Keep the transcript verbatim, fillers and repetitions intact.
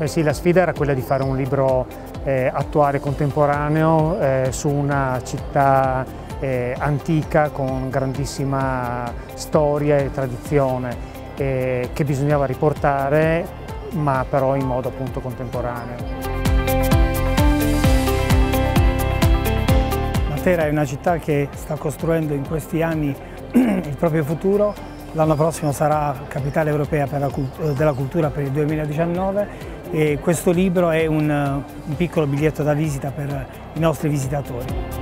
Eh sì, la sfida era quella di fare un libro eh, attuale, contemporaneo, eh, su una città eh, antica con grandissima storia e tradizione eh, che bisognava riportare, ma però in modo appunto contemporaneo. Matera è una città che sta costruendo in questi anni il proprio futuro. L'anno prossimo sarà capitale europea per la, della cultura per il duemiladiciannove e questo libro è un, un piccolo biglietto da visita per i nostri visitatori.